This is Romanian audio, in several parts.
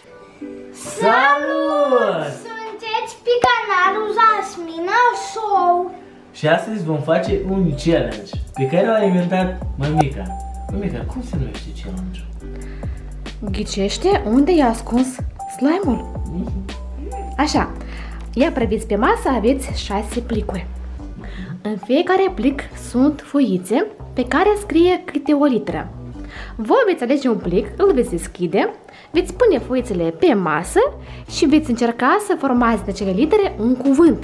Salut! Sunteți pe canalul Jasmina Show. Și astăzi vom face un challenge pe care l-a inventat mămica. Mămica, cum se numește challenge-ul? Ghicește unde i-a ascuns slime-ul. Așa, ia priviți pe masă, aveți 6 plicuri. În fiecare plic sunt foițe pe care scrie câte o literă. Voi veți alege un plic, îl veți deschide, veți pune foițele pe masă și veți încerca să formați din acele litere un cuvânt.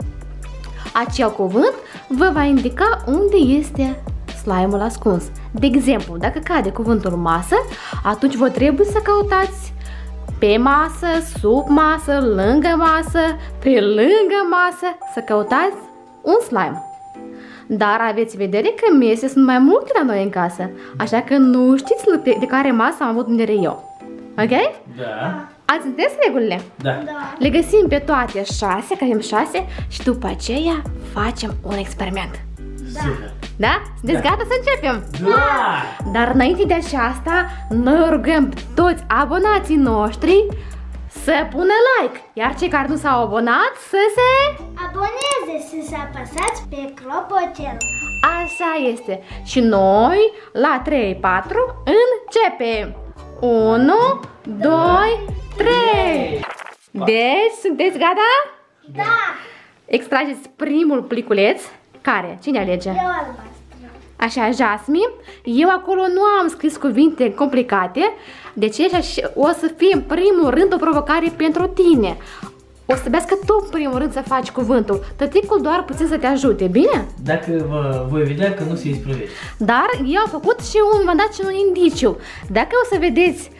Acel cuvânt vă va indica unde este slime-ul ascuns. De exemplu, dacă cade cuvântul masă, atunci vă trebuie să căutați pe masă, sub masă, lângă masă, pe lângă masă, să căutați un slime. Dar aveți vedere că mese sunt mai multe la noi în casă, așa că nu știți de care masă am avut vedere eu. Ok? Da. Ați înțeles regulile? Da. Le găsim pe toate 6, că avem 6 și după aceea facem un experiment. Super. Da? Sunteți gata să începem? Da! Dar înainte de aceasta, noi rugăm toți abonații noștri să pună like, iar cei care nu s-au abonat să se Aboneze și să apăsați pe clopoțel. Așa este. Și noi, la 3-4, începem. 1, 2, 3. Deci, sunteți gata? Da! Extrageți primul pliculeț. Care? Cine alege? Eu albastră. Așa, Jasmine. Eu acolo nu am scris cuvinte complicate, deci o să fie în primul rând o provocare pentru tine. O să trebuiască tu în primul rând să faci cuvântul. Tăticul doar puțin să te ajute, bine? Dacă voi vedea că nu se isprăvește. Dar eu am făcut și v-am dat și un indiciu. Dacă o să vedeți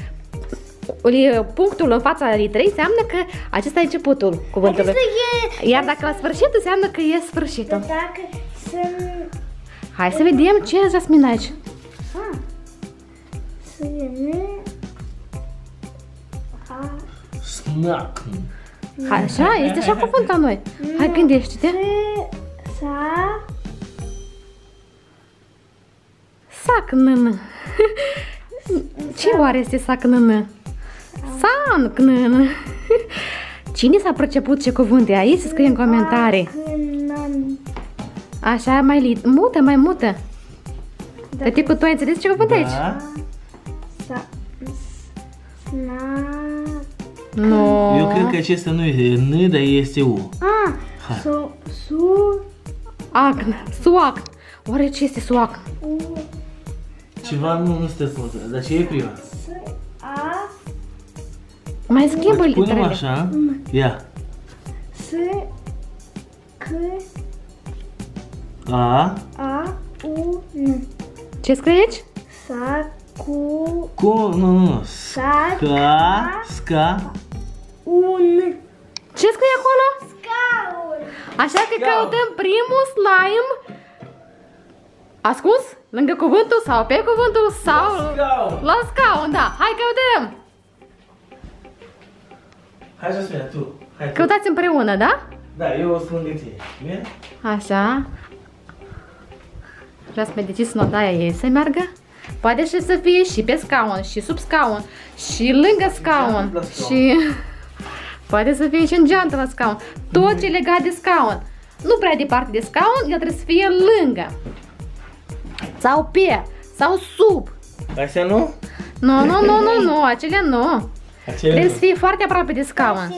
punctul în fața literei, înseamnă că acesta e începutul cuvântului. Iar dacă la sfârșit, înseamnă că e sfârșitul. Dacă sunt... Hai să vedem ce e Jasmine aici. Snack. Așa, este așa cuvânt la noi. Hai, gândește-te. Sac nână. Ce oare este sac nână? Sanc nână. Cine s-a priceput ce cuvânt e aici? Să scrie în comentarii. Așa, mai mută, mai mută. Tăticu, tu ai înțeles ce cuvânt e aici? Nu. Eu cred că acesta nu e N, dar este U. Acn, suac. Oare ce este suac? Ceva nu stă fotă, dar ce e prima? Mai schimbă Punem literele. așa. Ia. A. Ce scrie aici? Cu, nu. Sca. Ce scrie acolo? Scaun. Așa că căutăm primul slime ascuns lângă cuvântul sau pe cuvântul sau Scaun. la scaun, da. Hai căutăm! Hai să spune, tu. Hai tu. Căutați împreună, da? Da, eu o să lângă tine. Bine? Așa. Vreau să decis în odaia ei să meargă. Poate și să fie și pe scaun, și sub scaun, și lângă scaun, și poate să fie și în geantă la scaun. Tot ce e legat de scaun. Nu prea departe de scaun, el trebuie să fie lângă. Sau pe, sau sub. Astea nu? Nu, acelea nu. Trebuie să fie foarte aproape de scaun.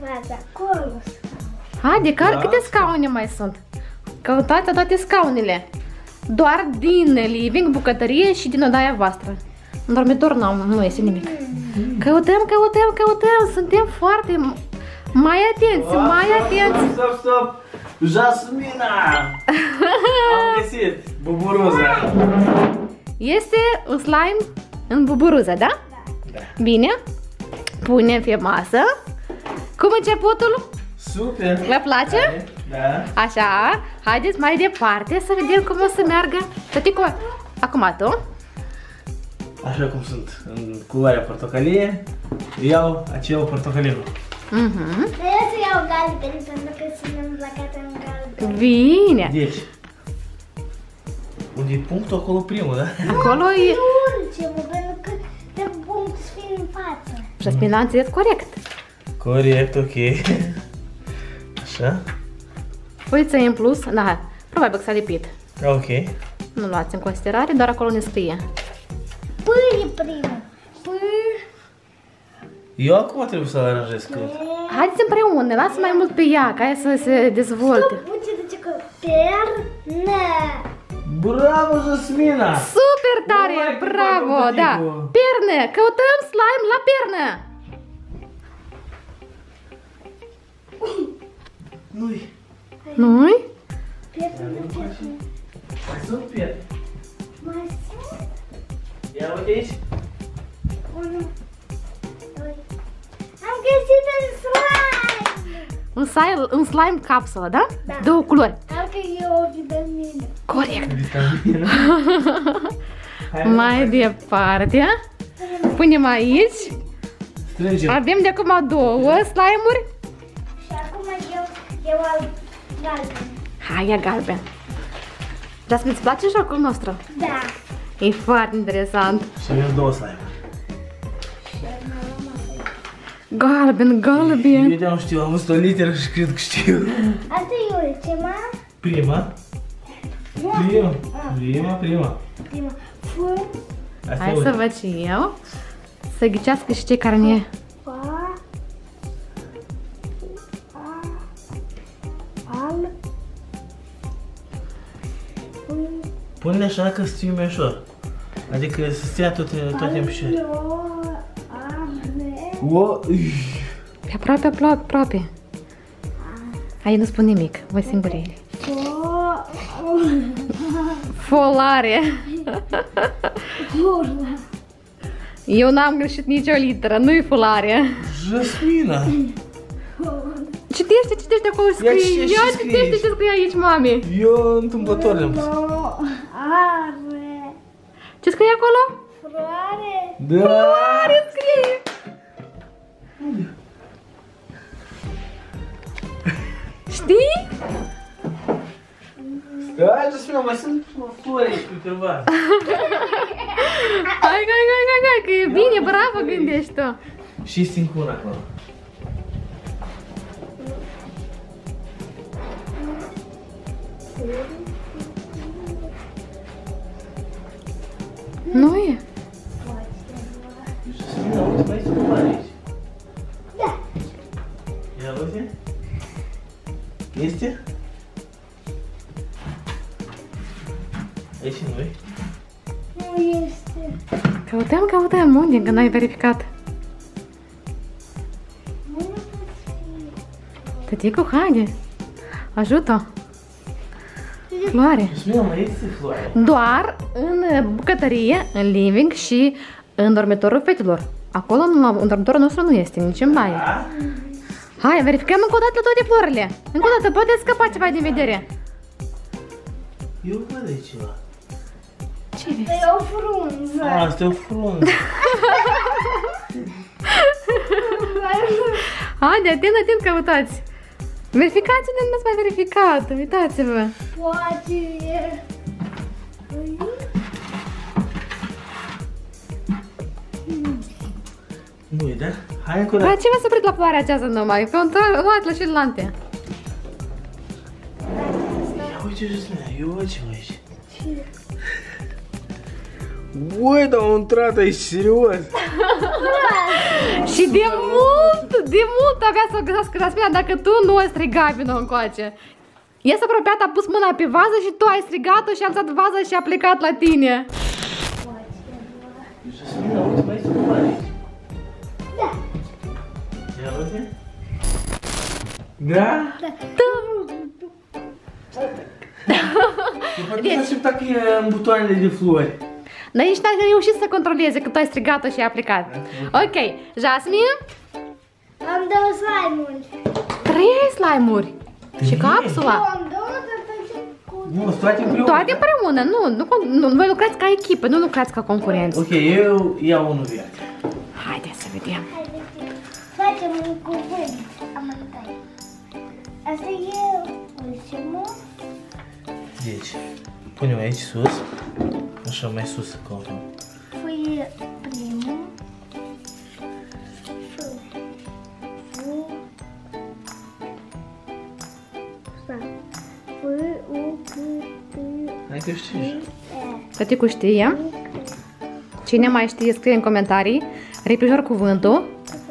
Haide, câte scaune mai sunt? Căutați toate scaunele. Doar din living, bucătărie și din odaia voastră. În dormitor nu este nimic. Căutăm, suntem foarte... Mai atenți, mai atenți. Stop! Jasmina! Am găsit buburuza. Este un slime în buburuză, da? Da. Bine. Punem pe masă. Cum începutul? Super! Vă place? Da. Așa, haideți mai departe să vedem cum o să meargă. Tăticu, acum tu. Așa cum sunt în culoarea portocalie, iau acel portocaliu. Trebuie să iau galben pentru că sunt împlăcată în galben. Bine. Deci, unde e punctul, acolo primul, da? Acolo e... Ultimul, pentru că de punct să fie în față. Jasmina a înțeles corect. Corect, ok. Așa. Uite în plus, da, probabil că s-a lipit. Ok. Nu luați în considerare, doar acolo ne scrie. Pâi primul. Eu acum trebuie să-l aranjez cât. Haideți împreună, lasă mai mult pe ea, ca ea să se dezvolte. Uite de ce că perne. Bravo, Jasmina! Super tare, Hai, bravo, hai, da. tăticul. Pernă, căutăm slime la pernă. Nu-i. Nu-i? Perne. Mai sunt pierd. Mai sunt? Ia uite aici. 1, 2. Am găsit un slime! Un slime capsulă, da? Da. Două culori. Dacă e o vitamină. Corect. Vitamină. Hai, Mai departe. Punem aici. strângem. Avem de acum două slime-uri. Și acum eu al galben. Hai, ia galben. Jasmine, îți place jocul nostru? Da. E foarte interesant. Și avem două slime. Galben, galben. Eu de-am știu, am văzut o literă și cred că știu. Asta e ultima. Prima. Prima. Fu. Asta Hai e să văd și eu. Să ghicească și cei care ne... Pa. Al. Pune așa că să fie mai ușor. Adică să stea toate în picioare. O, Pe aproape, aproape. Hai, nu spun nimic. Voi singuri ele. Folare. Eu n-am greșit nicio literă, nu-i folare. Jasmina. Citește acolo și Ia scrie. citește Ia și citește scrie. ce scrie aici, mami. Eu întâmplător le-am pus. Are. Ce scrie acolo? Floare. Da. Are scrie. Știi? Hai, Jasmina, mai sunt flori aici pe undeva. Hai, că e bine, bravo gândești tu. Și sincron acolo. Nu e? Jasmina, uite, mai sunt flori aici. Da. Ia uite. Este? Aici nu-i? Nu este. Căutăm, unde, că n-ai verificat. Nu poate fi. Tăticu, haide. Ajută. Floare. Jasmina, mai este floare. Doar în bucătărie, în living și în dormitorul fetelor. Acolo, în dormitorul nostru nu este, nici în baie. Da? Hai, verificăm încă o dată toate florile. Încă o dată, poate scăpa ceva din vedere. Eu văd aici ceva. Ce vezi? E o frunză. Asta e o frunză. Haide, atent, căutați. Verificați unde nu ați mai verificat. Uitați-vă. Poate e. Nu-i, da? Hai încă o Dar dată. ce v-ați oprit la floarea aceasta numai? Că luați la celelalte. Ia uite, Jasmina, eu văd ceva aici. Ui, dar au intrat aici, serios. Și de mult avea să o găsească Jasmina dacă tu nu ai strigat vino încoace. Ea s-a apropiat, a pus mâna pe vază și tu ai strigat-o și a lăsat vaza și a plecat la tine. Jasmina, uite, mai sunt floare aici. Da. Ia uite. Da? Eu poate să simta că e în butoanele de flori. Dar nici n-ai reușit să controleze că tu ai strigat-o și a plecat. Ok, Jasmine, Am două slime-uri. 3 slime-uri. Și capsula. Am două, dar face cu... Nu, sunt toate împreună. Toate împreună, nu, voi lucrați ca echipă, nu lucrați ca concurenți. Ok, eu iau unul viață. Haideți să vedem. Haideți, facem un cuvânt amândoi. Asta e ultimul. Deci, punem aici sus. Așa, mai sus, acolo. Foi primul. tu știi. Tăticu știe. Cine mai știe, scrie în comentarii. Repede ușor cuvântul.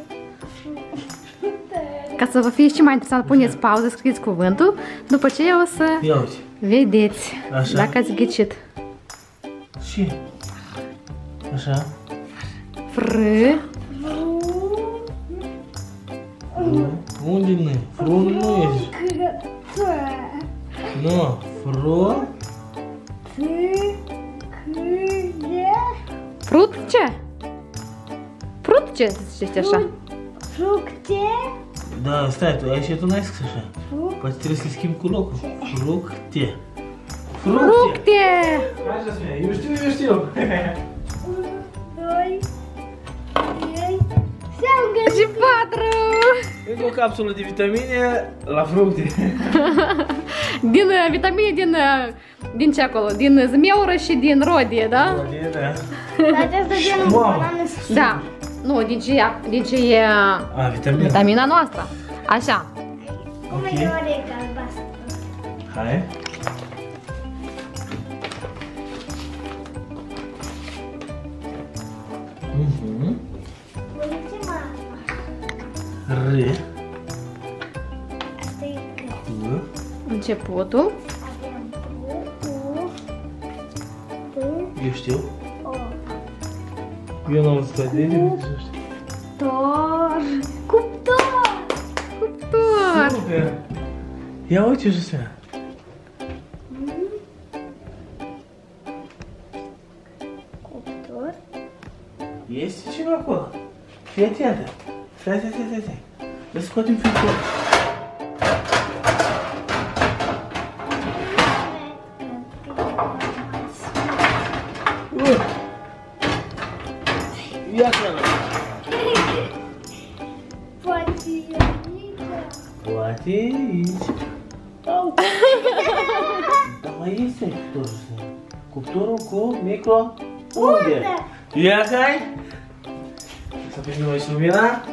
Ca să vă fie și mai interesant, puneți pauză, scrieți cuvântul. După ce o să Ia uite. vedeți Așa. dacă ați ghicit. Și așa. Fr. Unde nu e? Fru nu ești. Nu, fru. Frut ce? Frut ce ziceți așa? Fructe. Da, stai, tu aici tu n-ai scris așa. Poate trebuie să schimbi cu locul. Fructe. Fructe! Așa spune, eu știu. 1, 2, 3. S-au găsit. Și 4! Încă o capsulă de vitamine la fructe. Din vitamine din ce acolo? Din zmeură și din rodie, da? Da. Dar asta genul banane. Da. Nu, din ce e A, vitamine. vitamina noastră. Așa. Cum e oreca albastră? Hai. Ultima. R. Asta e că. Cu. Începutul. Avem U, T, Eu știu. O. Eu n-am stat de ele, Tor. Cuptor. Cuptor. Super. Ia uite, Justina. Cuptor. Este ceva acolo. Fii atentă. Stai. Să scoatem filtrul. Ia că Poate e aici. poate aici. Au. Dar mai este cuptorul ăsta. Cuptorul cu micro. Unde? Ia hai. Să prindem aici lumina.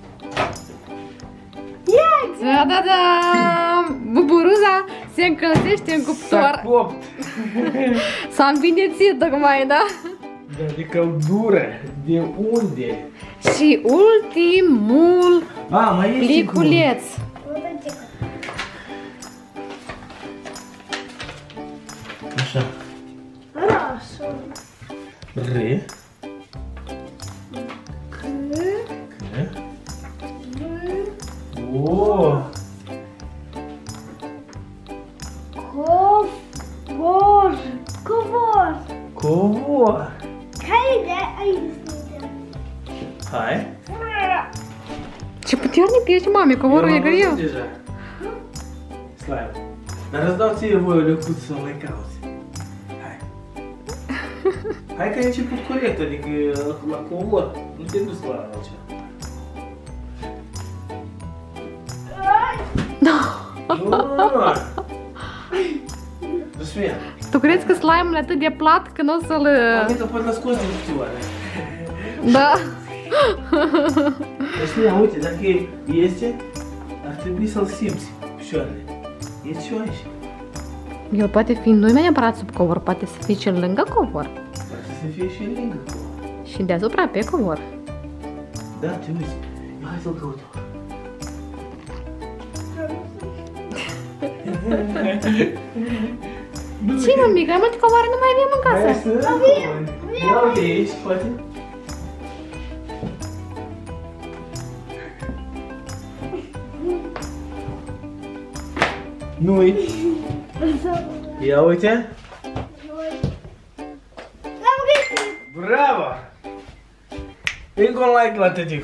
Da. Buburuza se încălzește în S-a cuptor. copt. S-a învinețit tocmai, da? Dar de căldură. De unde? Și ultimul A, mai este pliculeț. Așa. Roșu. R. C. C. V. O. Covor. Covor. Covor. Care de aici suntem? Hai. Ce puternic ești, mami, covorul e greu. Deja. Slime. Dar îți dau ție voie o lecuță să mai cauți. Hai. Hai că ai început corect, adică la covor. Nu te-ai dus la altceva. Nu. Dusmia. Tu crezi că slime-ul e atât de plat că nu o să-l... Adică poate l-a scos din cutioare. Da. Dusmia, uite, dacă este, ar trebui să-l simți. Picioarele. E și aici. El poate fi nu neapărat sub covor, poate să fie cel lângă covor. Poate să fie și lângă covor. Și deasupra pe covor. Da, te uiți. Ia, hai să-l căutăm. Ce, mămică, mai multe covoare nu mai avem în casă. Ia uite aici, poate. Nu-i. Ia uite. L-am găsit. Bravo! Încă un like la tăticu.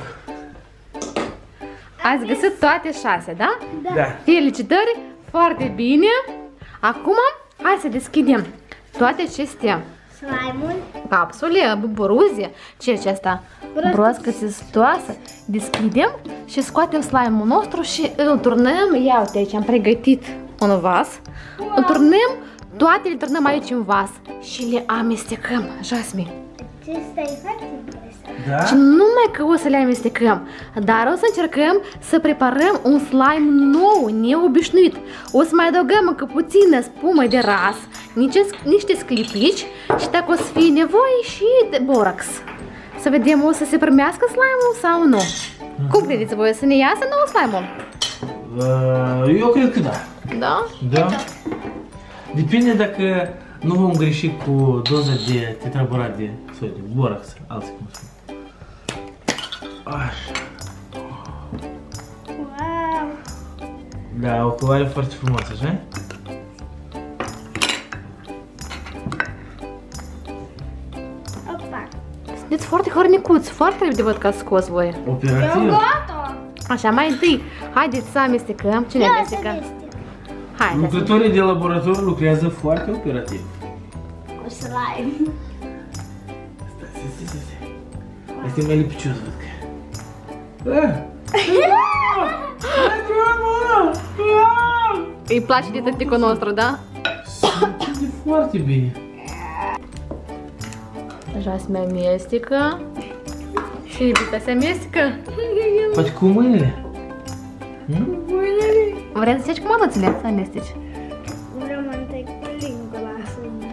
Ați găsit toate 6, da? Da. Felicitări, foarte bine. Acum, hai să deschidem toate acestea Slime-ul. capsule, buburuze, ce e asta? Broască țestoasă. Deschidem și scoatem slime-ul nostru și îl turnăm. Ia uite aici, am pregătit un vas. Îl turnăm, toate le turnăm aici în vas și le amestecăm. Jasmine. Acesta e foarte interesant. Da? Și numai că o să le amestecăm, dar o să încercăm să preparăm un slime nou, neobișnuit. O să mai adăugăm încă puțină spumă de ras, niște sclipici și dacă o să fie nevoie și de borax. Să vedem, o să se primească slime-ul sau nu. Cum credeți voi, să ne iasă nou slime-ul? Eu cred că da. Da? Da? Depinde dacă nu vom greși cu doza de tetraborat de sodiu, borax, alții cum spun. Așa. Wow! Da, o culoare foarte frumoasă, așa? Opa! Sunteți foarte hărnicuți, foarte repede văd că ați scos voi. Operativ. Gata! Așa, mai întâi, haideți să amestecăm. Cine Ia să amestecă? amestec. Haideți. Lucrătorii de laborator lucrează foarte operativ. Cu slime. Stai. Este mai lipicios, văd că. Îi place de tăticul nostru, da? Simte foarte bine. Așa se mai amestecă. Și iubita se amestecă. Faci cu mâinile? Vrei să zici cu mănuțile să amesteci? Vreau mai întâi clingul la sânge.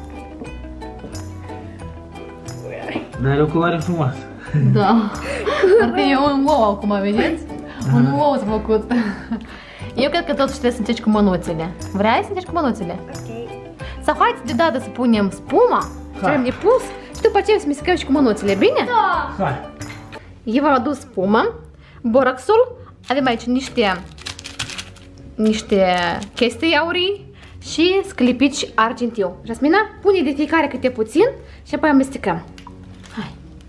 Dar e o culoare frumoasă. Da. Parcă e un ou acum, vedeți? Un ou s-a făcut. Eu cred că totuși trebuie să încerci cu mănuțile. Vrei să încerci cu mănuțile? Ok. Sau haideți deodată să punem spuma, ce am de pus, și după aceea să mestecăm și cu mănuțile, bine? Da! Hai. Eu v-am adus spumă, boraxul, avem aici niște chestii aurii și sclipici argintiu. Jasmina, pune de fiecare câte puțin și apoi amestecăm. Hai.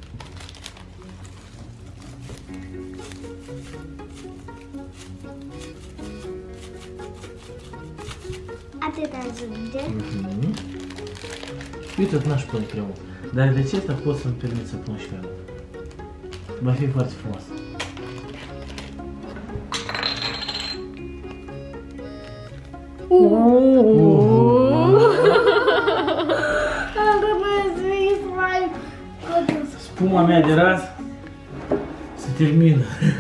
Atâta ajunge. Uite, n-aș pune prea mult. Dar de ce asta pot să-mi permit să pun și mai mult? Va fi foarte frumos. Am rămas slime. Spuma mea de ras se termină.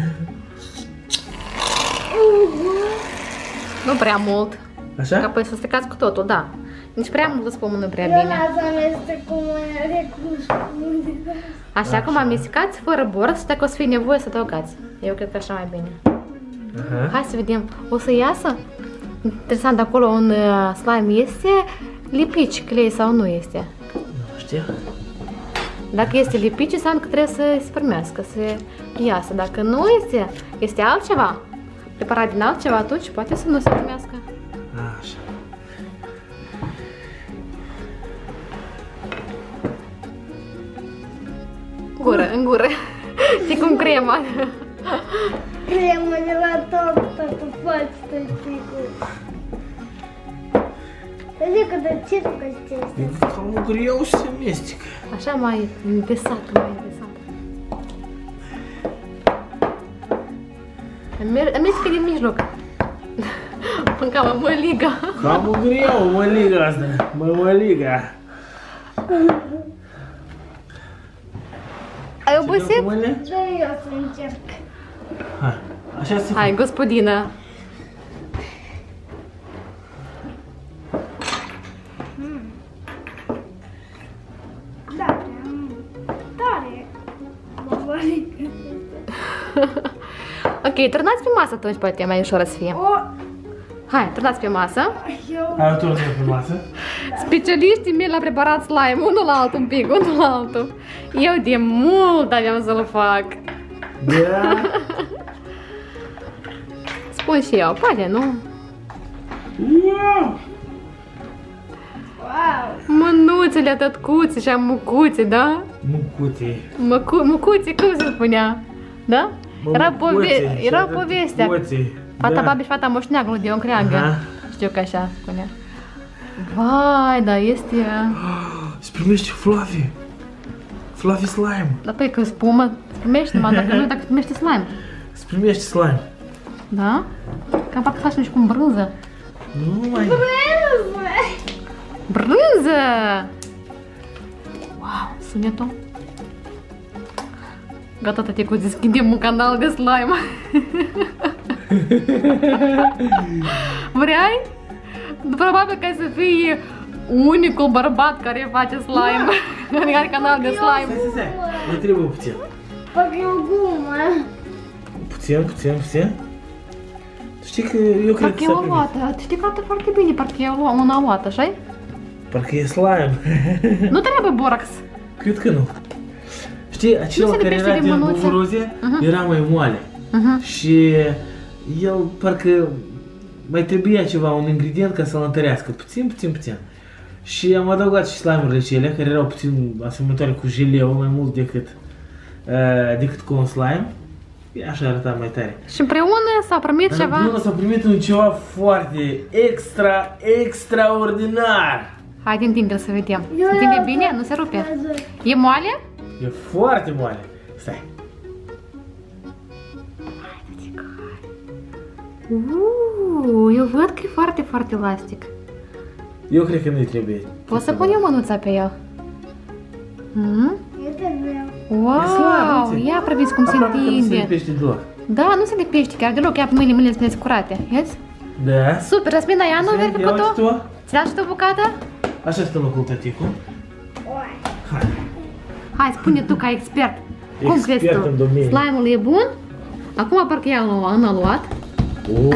Nu prea mult. Că Așa? apoi să stecați cu totul, da. Nici prea multă spumă nu e prea Eu bine. n-ați amestec cu mâinile cu spune. Așa cum amestecați fără borax și dacă o să fie nevoie să adăugați. Eu cred că așa mai bine. Aha. Hai să vedem. O să iasă? Interesant, acolo un slime este lipici, clei sau nu este? Nu știu. Dacă este lipici, înseamnă că trebuie să se primească, să iasă. Dacă nu este altceva, preparat din altceva, atunci poate să nu se primească. Așa. În gură. Știi cum crema. Cremă de la tortă, tu faci tăticul. Vezi că de ce că E cam greu și se mestecă. Așa mai îndesat, mai îndesat. Amestecă din mijloc. Cam măliga. Cam greu, măliga asta. Măliga. Ai obosit? Da, eu să încerc. Hai. Așa se Hai, gospodină. Da, prea tare. Băbălică. Ok, turnați pe masă atunci, poate mai ușor să fie. O, Hai, turnați pe masă. eu... Hai, o turnă frumoasă. Specialiștii mei l-au preparat slime, unul la altul un pic, unul la altul. Eu de mult aveam să-l fac. Da. Spun și eu, poate nu? Wow. Wow! Mânuțele, tătcuțe și mucuțe, da? Mucuțe. Mucuțe, cum se spunea? Da? Era povestea. Fata babi și fata moșneagului de o creangă. Aha. Știu că așa spunea. Vai, da, este... Se primește fluffy. Fluffy slime. Da, păi că spumă se primește, numai dacă nu, dacă se primește slime. Se primește slime. Da? Cam fac să facem și cu brânză. Nu mai. Brânză! Wow, sunetul. Gata, tăticu, deschidem un canal de slime. Vrei? Probabil că ai să fii unicul bărbat care face slime. Care are canal de slime. Stai. Ne trebuie puțin. Fac eu gumă. Puțin. Știi că eu cred că Parcă e o luată. Știi că arată foarte bine, parcă e una luată, așa-i? Parcă e slime. Nu trebuie borax. Cred că nu. Știi, acela care era din buburoze era mai moale. Și el parcă mai trebuia ceva, un ingredient ca să-l întărească. Puțin. Și am adăugat și slime-urile cele, care erau puțin asemănătoare cu jeleu, mai mult decât cu un slime. Așa arăta mai tare. Și împreună s-a primit ceva... Împreună s-a primit un ceva foarte extraordinar. Haide, întinde-l să vedem. Se întinde bine? Nu se rupe? E moale? E foarte moale. Stai. Eu văd că e foarte, foarte elastic. Eu cred că nu-i trebuie. Poți să pun eu mânuța pe el? Wow, ia priviți cum se Aproape că nu se întinde. lipește deloc. Da, nu se lipește chiar deloc, ia pe mâinile sunt curate. Vezi? Da. Super, Jasmina, ia nu vezi Ia uite făcut-o? tu. Ți-ai dat și tu o bucată? Așa stăm cu tăticul. Hai. Hai, spune tu ca expert. Cum crezi Expert tu? în domeniu. Slime-ul e bun? Acum parcă ea l-a luat. Wow!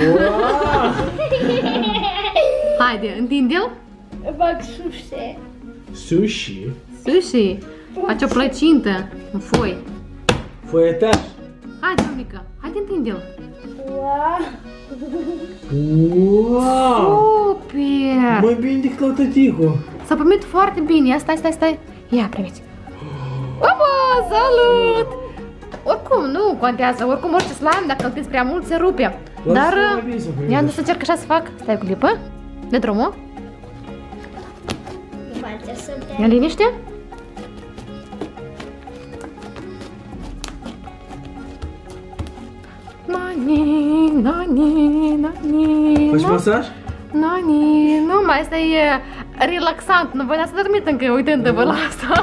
Haide, întinde-l. Fac sushi. Sushi. Sushi. Faci o plăcintă în foi. Foietaș. Haide, mică. Haide, întinde-l. Wow. Wow! Super! Mai bine decât la tăticul. S-a primit foarte bine. Ia, stai. Ia, primiți. Opa, salut! Oricum, nu contează. Oricum, orice slime, dacă îl întinzi prea mult, se rupe. Dar, ia să încerc așa să fac. Stai cu clipă. De drumul. Ia liniște. Nani. Faci masaj? Nani, nu, mai asta e relaxant. Nu voia să dormit încă uitându-vă la asta.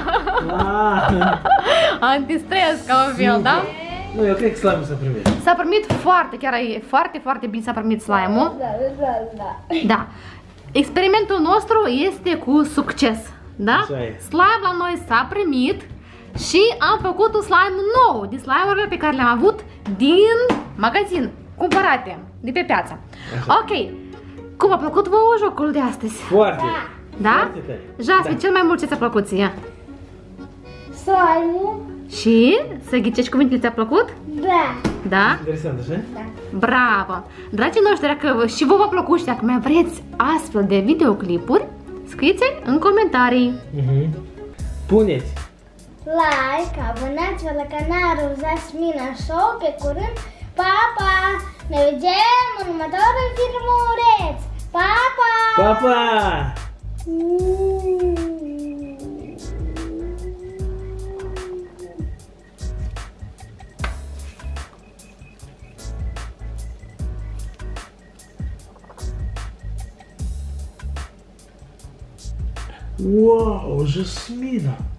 Antistres ca un fel, da? Nu, eu cred că slime-ul s-a primit. S-a primit foarte, chiar e foarte, foarte bine s-a primit slime-ul. Da. Experimentul nostru este cu succes, da? Așa e. Slime la noi s-a primit și am făcut un slime nou din slime-urile pe care le-am avut din magazin, cumpărate de pe piață. Așa. Ok. Cum a plăcut vouă jocul de astăzi? Foarte. Da? Foarte tare. Jasmine, Da. cel mai mult ce ți-a plăcut ție? Slime-ul? Și să ghicești cuvintele ți-a plăcut? Da. Da? Interesant, așa? Bravo! Dragii noștri, dacă și vă va plăcut și dacă mai vreți astfel de videoclipuri, scrieți în comentarii. Puneți Like, abonați-vă la canalul Jasmina Show. Pe curând, pa, pa! Ne vedem în următorul filmuleț! Pa, pa! Pa, pa! Wow, Jasmina!